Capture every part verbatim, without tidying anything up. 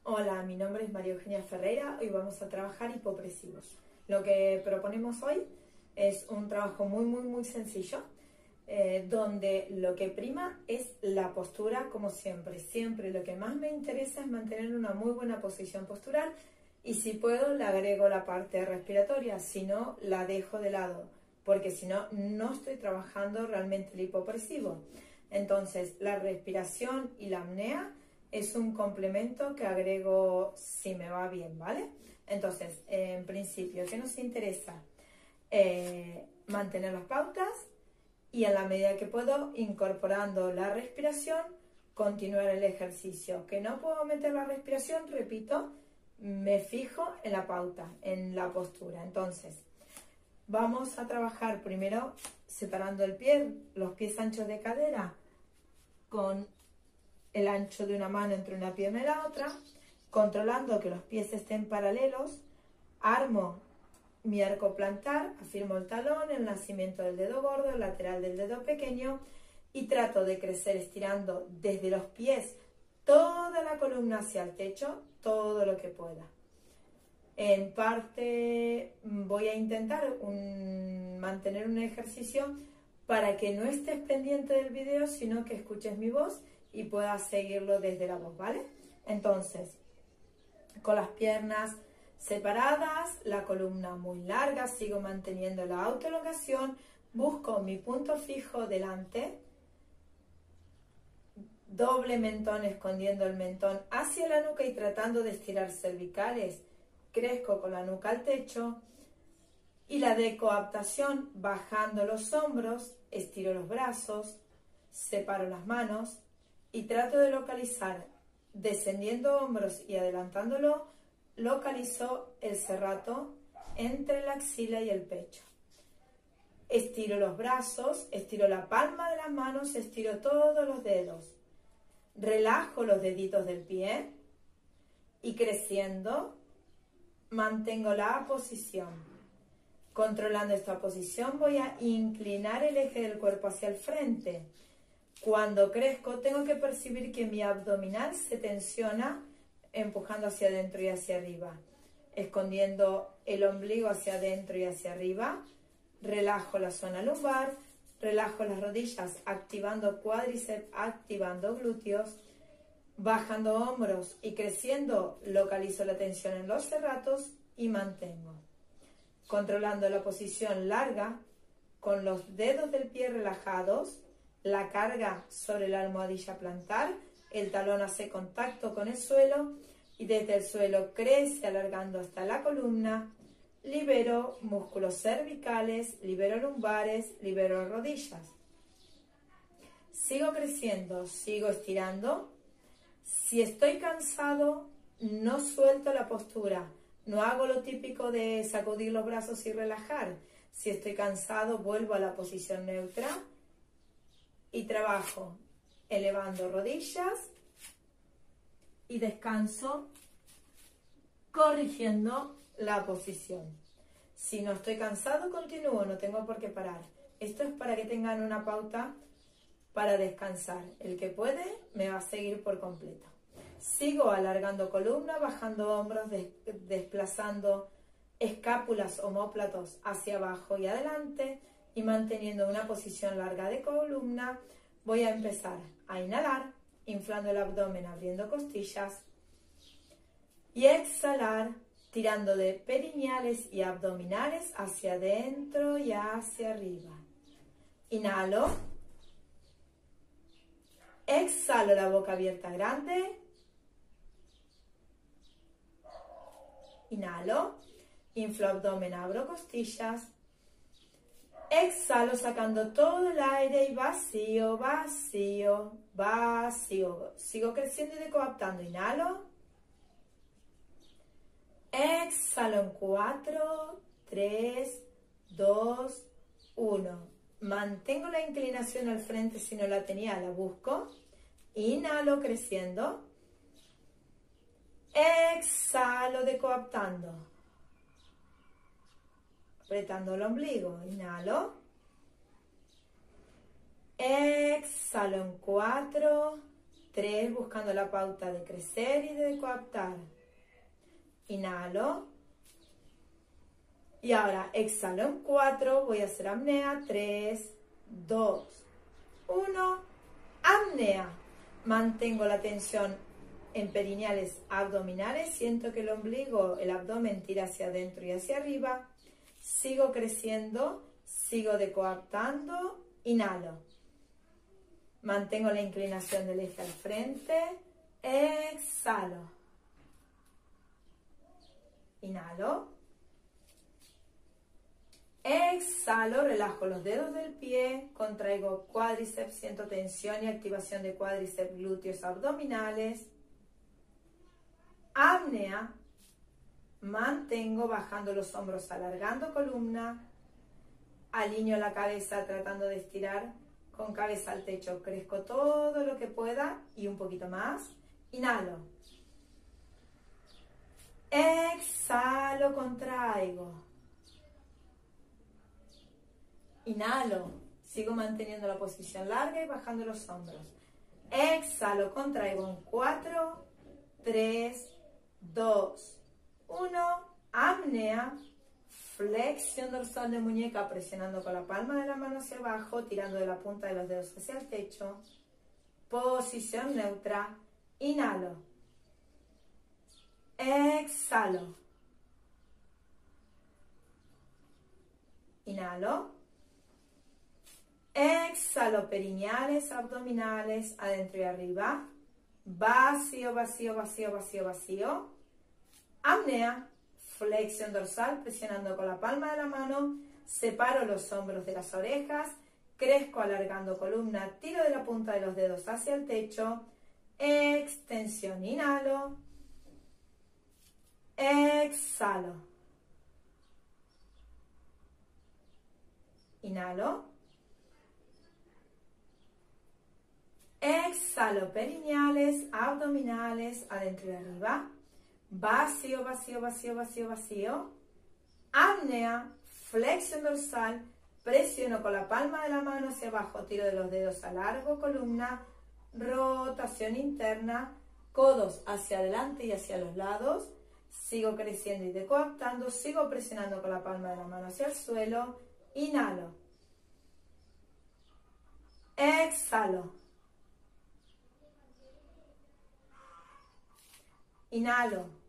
Hola, mi nombre es María Eugenia Ferreira. Hoy vamos a trabajar hipopresivos. Lo que proponemos hoy es un trabajo muy, muy, muy sencillo, eh, donde lo que prima es la postura, como siempre. Siempre lo que más me interesa es mantener una muy buena posición postural y si puedo le agrego la parte respiratoria, si no la dejo de lado, porque si no, no estoy trabajando realmente el hipopresivo. Entonces, la respiración y la apnea es un complemento que agrego si me va bien, ¿vale? Entonces, en principio, ¿qué nos interesa? Eh, mantener las pautas y a la medida que puedo, incorporando la respiración, continuar el ejercicio. Que no puedo meter la respiración, repito, me fijo en la pauta, en la postura. Entonces, vamos a trabajar primero separando el pie, los pies anchos de cadera con el ancho de una mano entre una pierna y la otra, controlando que los pies estén paralelos. Armo mi arco plantar, afirmo el talón, el nacimiento del dedo gordo, el lateral del dedo pequeño y trato de crecer estirando desde los pies toda la columna hacia el techo, todo lo que pueda. En parte voy a intentar un, mantener un ejercicio para que no estés pendiente del video, sino que escuches mi voz y puedas seguirlo desde la voz, ¿vale? Entonces, con las piernas separadas, la columna muy larga, sigo manteniendo la autoelongación, busco mi punto fijo delante, doble mentón escondiendo el mentón hacia la nuca y tratando de estirar cervicales, crezco con la nuca al techo y la de coaptación, bajando los hombros, estiro los brazos, separo las manos y trato de localizar, descendiendo hombros y adelantándolo, localizo el serrato entre la axila y el pecho. Estiro los brazos, estiro la palma de las manos, estiro todos los dedos. Relajo los deditos del pie y creciendo, mantengo la posición. Controlando esta posición voy a inclinar el eje del cuerpo hacia el frente. Cuando crezco tengo que percibir que mi abdominal se tensiona empujando hacia adentro y hacia arriba. Escondiendo el ombligo hacia adentro y hacia arriba. Relajo la zona lumbar. Relajo las rodillas activando cuádriceps, activando glúteos. Bajando hombros y creciendo localizo la tensión en los serratos y mantengo. Controlando la posición larga, con los dedos del pie relajados, la carga sobre la almohadilla plantar, el talón hace contacto con el suelo y desde el suelo crece alargando hasta la columna, libero músculos cervicales, libero lumbares, libero rodillas. Sigo creciendo, sigo estirando. Si estoy cansado, no suelto la postura. No hago lo típico de sacudir los brazos y relajar. Si estoy cansado, vuelvo a la posición neutra y trabajo elevando rodillas y descanso corrigiendo la posición. Si no estoy cansado, continúo, no tengo por qué parar. Esto es para que tengan una pauta para descansar. El que puede me va a seguir por completo. Sigo alargando columna, bajando hombros, des desplazando escápulas, omóplatos hacia abajo y adelante y manteniendo una posición larga de columna. Voy a empezar a inhalar, inflando el abdomen, abriendo costillas y exhalar, tirando de perineales y abdominales hacia adentro y hacia arriba. Inhalo, exhalo la boca abierta grande. Inhalo, inflo abdomen, abro costillas. Exhalo sacando todo el aire y vacío, vacío, vacío. Sigo creciendo y decoaptando. Inhalo. Exhalo en cuatro, tres, dos, uno. Mantengo la inclinación al frente si no la tenía, la busco. Inhalo creciendo. Exhalo decoaptando. Apretando el ombligo. Inhalo. Exhalo en cuatro, tres, buscando la pauta de crecer y de coaptar. Inhalo. Y ahora exhalo en cuatro, voy a hacer apnea. tres, dos, uno. Apnea. Mantengo la tensión en perineales abdominales. Siento que el ombligo, el abdomen tira hacia adentro y hacia arriba. Sigo creciendo, sigo decoaptando. Inhalo. Mantengo la inclinación del eje al frente. Exhalo. Inhalo. Exhalo, relajo los dedos del pie, contraigo cuádriceps, siento tensión y activación de cuádriceps, glúteos, abdominales. Apnea. Mantengo bajando los hombros, alargando columna. Alineo la cabeza tratando de estirar con cabeza al techo. Crezco todo lo que pueda y un poquito más. Inhalo. Exhalo, contraigo. Inhalo. Sigo manteniendo la posición larga y bajando los hombros. Exhalo, contraigo en cuatro, tres, dos, uno. Apnea. Flexión dorsal de muñeca, presionando con la palma de la mano hacia abajo, tirando de la punta de los dedos hacia el techo. Posición neutra. Inhalo. Exhalo. Inhalo. Exhalo, perineales, abdominales, adentro y arriba. Vacío, vacío, vacío, vacío, vacío. Apnea. Flexión dorsal, presionando con la palma de la mano. Separo los hombros de las orejas. Crezco alargando columna. Tiro de la punta de los dedos hacia el techo. Extensión. Inhalo. Exhalo. Inhalo. Exhalo, perineales, abdominales, adentro y arriba. Vacío, vacío, vacío, vacío, vacío. Apnea, flexión dorsal, presiono con la palma de la mano hacia abajo, tiro de los dedos a largo, columna, rotación interna, codos hacia adelante y hacia los lados. Sigo creciendo y decoaptando, sigo presionando con la palma de la mano hacia el suelo. Inhalo. Exhalo. Inhalo.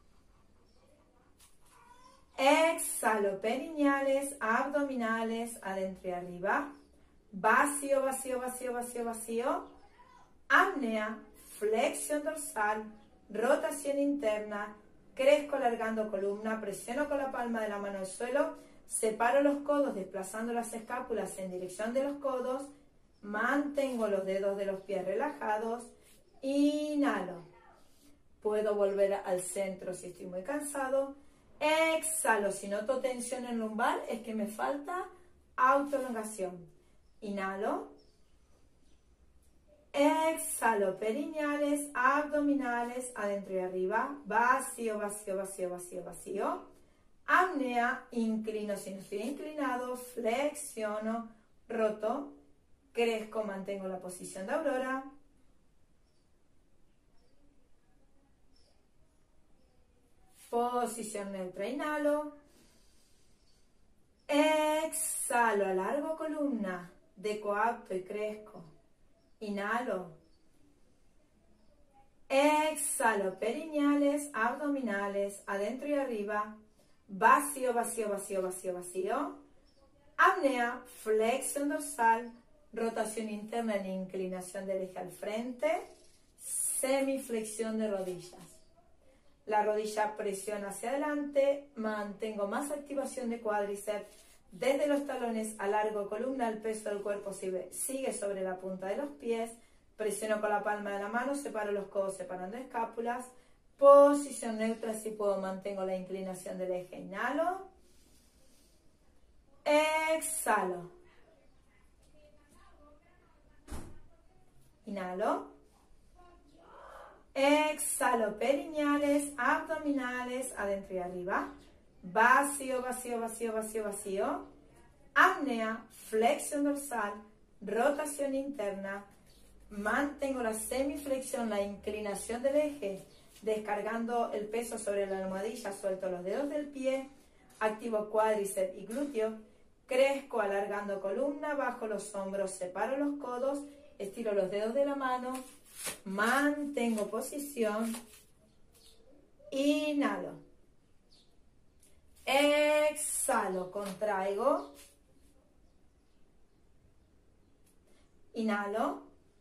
Exhalo, perineales, abdominales, adentro y arriba. Vacío, vacío, vacío, vacío, vacío. Apnea, flexión dorsal, rotación interna. Crezco alargando columna, presiono con la palma de la mano al suelo. Separo los codos desplazando las escápulas en dirección de los codos. Mantengo los dedos de los pies relajados. Inhalo. Puedo volver al centro si estoy muy cansado. Exhalo. Si noto tensión en lumbar, es que me falta autoelongación. Inhalo. Exhalo. Perineales, abdominales, adentro y arriba. Vacío, vacío, vacío, vacío, vacío. Apnea. Inclino si no estoy inclinado. Flexiono. Roto. Crezco. Mantengo la posición de aurora. Posición neutra, inhalo. Exhalo, alargo columna. Decoapto y crezco. Inhalo. Exhalo, perineales, abdominales, adentro y arriba. Vacío, vacío, vacío, vacío, vacío. Apnea, flexión dorsal, rotación interna en inclinación del eje al frente. Semiflexión de rodillas. La rodilla presiona hacia adelante, mantengo más activación de cuádriceps. Desde los talones alargo columna, el peso del cuerpo sigue sobre la punta de los pies. Presiono con la palma de la mano, separo los codos separando escápulas. Posición neutra, si puedo mantengo la inclinación del eje. Inhalo. Exhalo. Inhalo. Exhalo, perineales, abdominales, adentro y arriba. Vacío, vacío, vacío, vacío, vacío. Apnea, flexión dorsal, rotación interna. mantengo la semiflexión, la inclinación del eje, descargando el peso sobre la almohadilla, suelto los dedos del pie, activo cuádriceps y glúteo, crezco alargando columna, bajo los hombros, separo los codos, estiro los dedos de la mano, mantengo posición, inhalo, exhalo, contraigo, inhalo,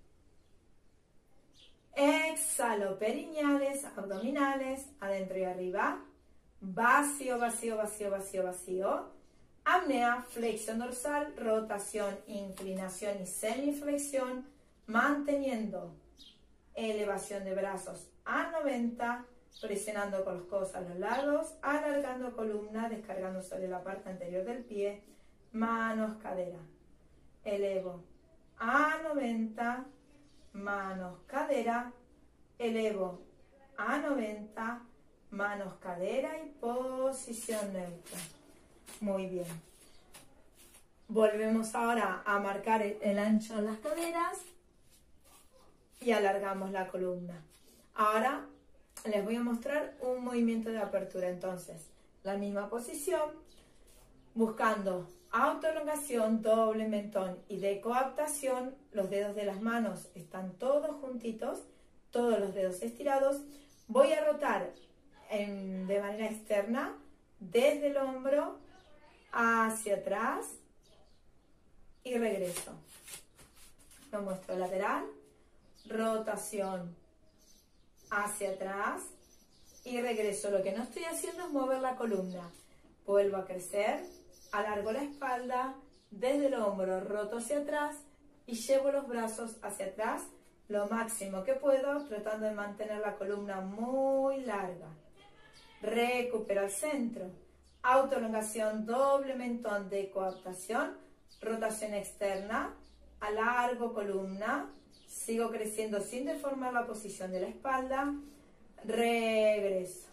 exhalo, perineales, abdominales, adentro y arriba, vacío, vacío, vacío, vacío, vacío, apnea, flexión dorsal, rotación, inclinación y semiflexión, manteniendo elevación de brazos a noventa, presionando con los codos a los lados, alargando columna, descargando sobre la parte anterior del pie, manos, cadera, elevo a noventa, manos, cadera, elevo a noventa, manos, cadera y posición neutra. Muy bien. Volvemos ahora a marcar el, el ancho en las caderas y alargamos la columna. Ahora les voy a mostrar un movimiento de apertura. Entonces, la misma posición, buscando autoelongación, doble mentón y decoaptación. Los dedos de las manos están todos juntitos, todos los dedos estirados. Voy a rotar en, de manera externa desde el hombro hacia atrás y regreso. Lo muestro lateral, rotación hacia atrás y regreso. Lo que no estoy haciendo es mover la columna. Vuelvo a crecer, alargo la espalda, desde el hombro roto hacia atrás y llevo los brazos hacia atrás lo máximo que puedo, tratando de mantener la columna muy larga. Recupero al centro. Autoelongación, doble mentón, decoaptación, rotación externa, alargo columna, sigo creciendo sin deformar la posición de la espalda, regreso,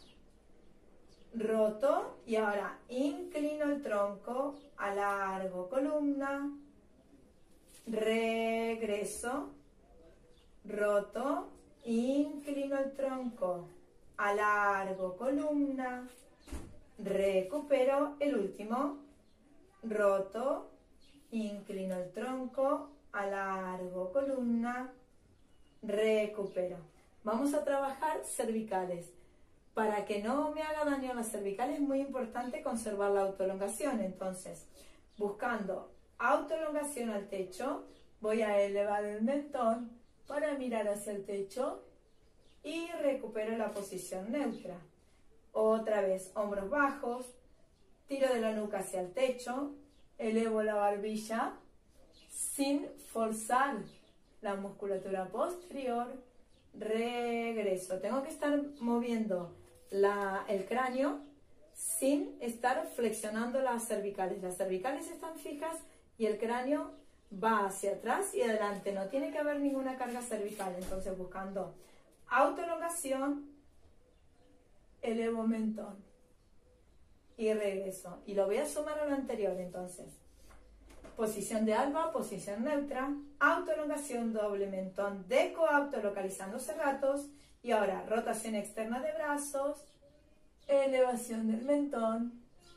roto y ahora inclino el tronco, alargo columna, regreso, roto, inclino el tronco, alargo columna, recupero el último, roto, inclino el tronco, alargo columna, recupero. Vamos a trabajar cervicales. Para que no me haga daño a las cervicales es muy importante conservar la autoelongación. Entonces, buscando autoelongación al techo, voy a elevar el mentón para mirar hacia el techo y recupero la posición neutra. Otra vez, hombros bajos, tiro de la nuca hacia el techo, elevo la barbilla sin forzar la musculatura posterior, regreso. Tengo que estar moviendo la, el cráneo sin estar flexionando las cervicales. Las cervicales están fijas y el cráneo va hacia atrás y adelante. No tiene que haber ninguna carga cervical. Entonces, buscando autoelongación, elevo mentón y regreso. Y lo voy a sumar a lo anterior, entonces. Posición de alba, posición neutra, autoelongación, doble mentón, decoapto, localizando serratos. Y ahora, rotación externa de brazos, elevación del mentón,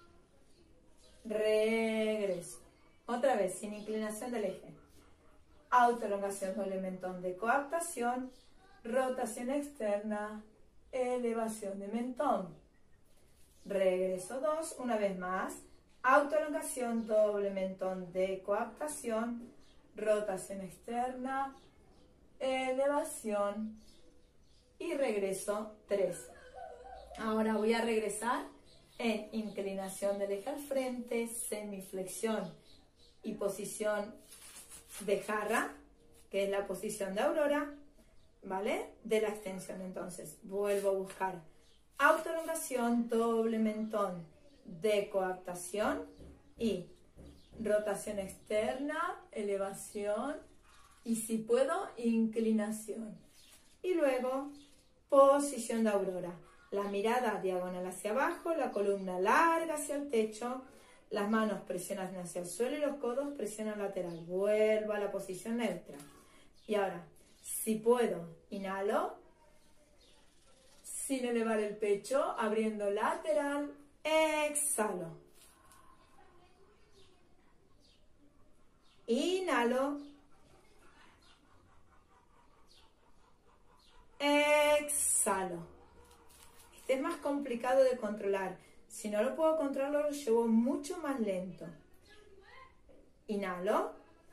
regreso. Otra vez, sin inclinación del eje. Autoelongación, doble mentón, decoaptación, rotación externa, elevación de mentón. Regreso dos, una vez más. Autoelongación, doble mentón, decoaptación, rotación externa, elevación y regreso tres. Ahora voy a regresar en inclinación del eje al frente, semiflexión y posición de jarra, que es la posición de aurora, ¿vale? De la extensión. Entonces, vuelvo a buscar autoelongación, doble mentón, decoaptación y rotación externa, elevación y, si puedo, inclinación. Y luego, posición de aurora. La mirada diagonal hacia abajo, la columna larga hacia el techo, las manos presionan hacia el suelo y los codos presionan lateral. Vuelvo a la posición neutra. Y ahora, Si puedo, inhalo. Sin elevar el pecho, abriendo lateral, exhalo. Inhalo. Exhalo. Este es más complicado de controlar. Si no lo puedo controlar, lo llevo mucho más lento. Inhalo.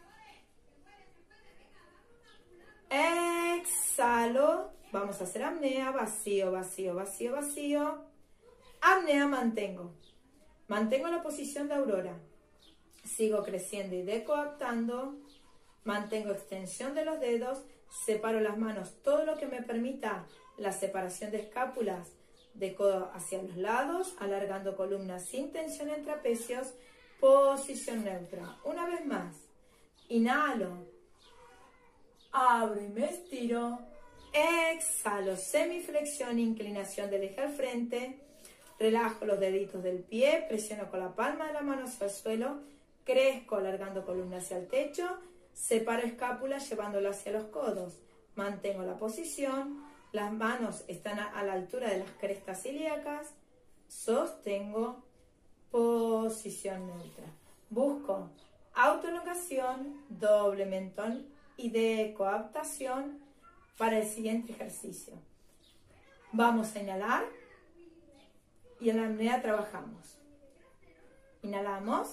Exhalo. Vamos a hacer apnea. Vacío, vacío, vacío, vacío. Apnea, mantengo. Mantengo la posición de aurora. Sigo creciendo y decoaptando. Mantengo extensión de los dedos. Separo las manos, todo lo que me permita la separación de escápulas de codo hacia los lados, alargando columna sin tensión en trapecios, posición neutra. Una vez más, inhalo, abro y me estiro, exhalo, semiflexión, inclinación del eje al frente, relajo los deditos del pie, presiono con la palma de la mano hacia el suelo, crezco alargando columna hacia el techo, separo escápula llevándola hacia los codos. Mantengo la posición. Las manos están a, a la altura de las crestas ilíacas. Sostengo. Posición neutra. Busco autoelongación, doble mentón y decoaptación para el siguiente ejercicio. Vamos a inhalar. Y en la apnea trabajamos. Inhalamos.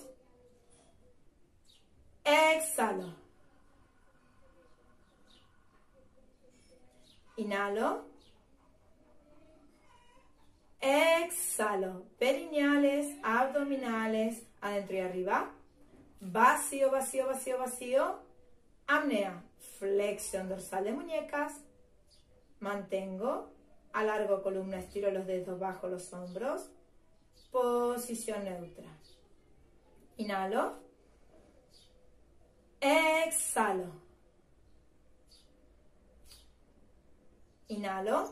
Exhalo. Inhalo. Exhalo. Perineales, abdominales, adentro y arriba. Vacío, vacío, vacío, vacío. Apnea. Flexión dorsal de muñecas. Mantengo. Alargo columna, estiro los dedos bajo los hombros. Posición neutra. Inhalo. Exhalo. Inhalo.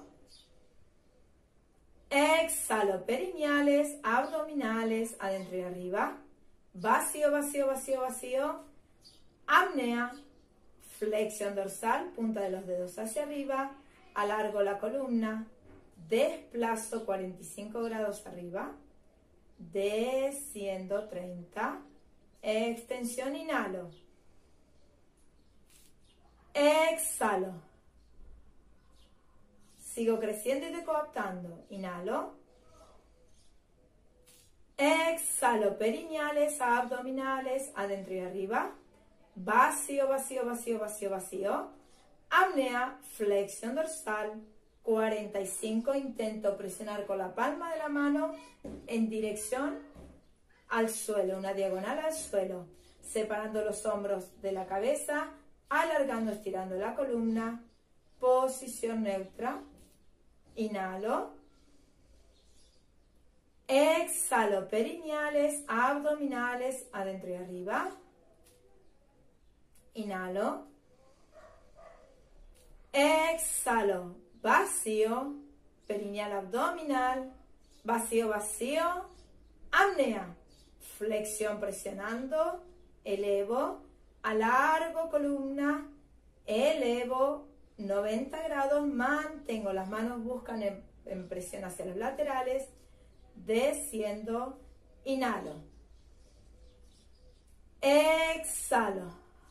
Exhalo. Perineales, abdominales, adentro y arriba. Vacío, vacío, vacío, vacío. Apnea. Flexión dorsal, punta de los dedos hacia arriba. Alargo la columna. Desplazo cuarenta y cinco grados arriba. Desciendo treinta. Extensión, inhalo. Exhalo. Sigo creciendo y decoaptando. Inhalo. Exhalo. Perineales, abdominales, adentro y arriba. Vacío, vacío, vacío, vacío, vacío. Apnea, flexión dorsal. cuarenta y cinco. Intento presionar con la palma de la mano en dirección al suelo. Una diagonal al suelo. Separando los hombros de la cabeza. Alargando, estirando la columna. Posición neutra. Inhalo. Exhalo. Perineales, abdominales, adentro y arriba. Inhalo. Exhalo. Vacío. Perineal, abdominal. Vacío, vacío. Apnea. Flexión presionando. Elevo. Alargo columna. Elevo. noventa grados, mantengo, las manos buscan en, en presión hacia los laterales, desciendo, inhalo, exhalo,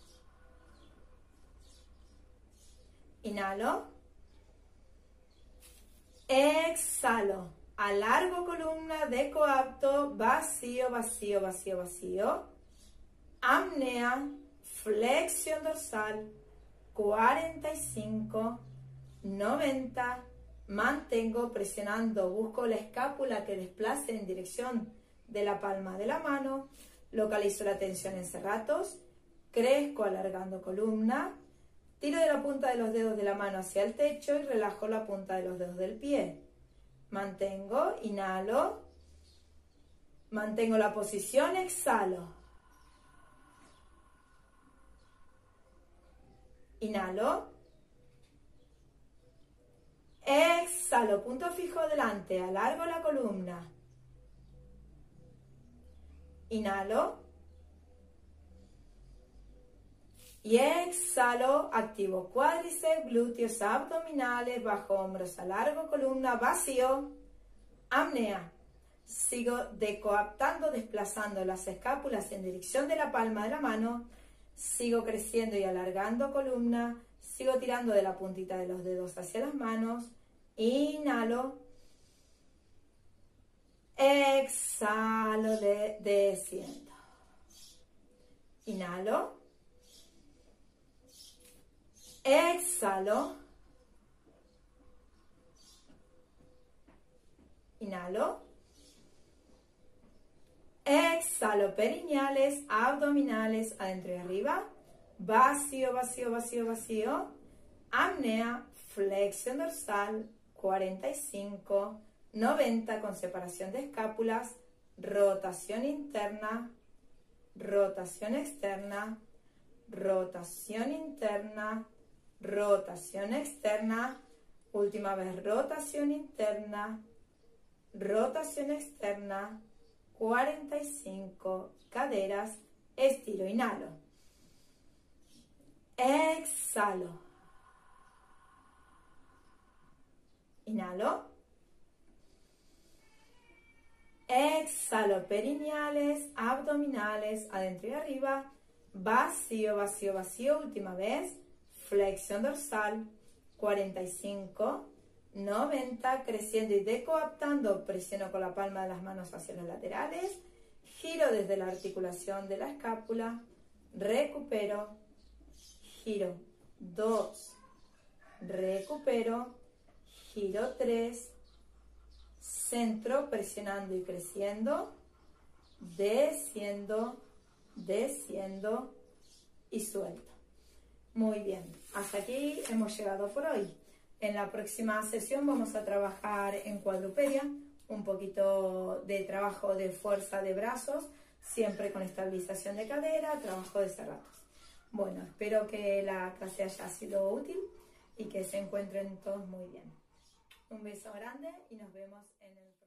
inhalo, exhalo, alargo columna, decoapto, vacío, vacío, vacío, vacío, apnea, flexión dorsal, cuarenta y cinco, noventa, mantengo presionando, busco la escápula que desplace en dirección de la palma de la mano, localizo la tensión en serratos, crezco alargando columna, tiro de la punta de los dedos de la mano hacia el techo y relajo la punta de los dedos del pie. Mantengo, inhalo, mantengo la posición, exhalo. Inhalo. Exhalo, punto fijo delante, alargo la columna. Inhalo. Y exhalo, activo cuádriceps, glúteos, abdominales, bajo hombros, alargo columna, vacío, apnea. Sigo decoaptando, desplazando las escápulas en dirección de la palma de la mano. Sigo creciendo y alargando columna. Sigo tirando de la puntita de los dedos hacia las manos. Inhalo. Exhalo, de, desciendo. Inhalo. Exhalo. Inhalo. Exhalo, perineales, abdominales, adentro y arriba. Vacío, vacío, vacío, vacío. Apnea, flexión dorsal, cuarenta y cinco, noventa con separación de escápulas. Rotación interna, rotación externa, rotación interna, rotación externa. Última vez, rotación interna, rotación externa. cuarenta y cinco, caderas, estiro, inhalo, exhalo, inhalo, exhalo, perineales, abdominales, adentro y arriba, vacío, vacío, vacío, última vez, flexión dorsal, cuarenta y cinco, noventa, creciendo y decoaptando, presiono con la palma de las manos hacia los laterales, giro desde la articulación de la escápula, recupero, giro, dos, recupero, giro, tres, centro, presionando y creciendo, desciendo, desciendo y suelto. Muy bien, hasta aquí hemos llegado por hoy. En la próxima sesión vamos a trabajar en cuadrupedia, un poquito de trabajo de fuerza de brazos, siempre con estabilización de cadera, trabajo de cerrados. Bueno, espero que la clase haya sido útil y que se encuentren todos muy bien. Un beso grande y nos vemos en el próximo.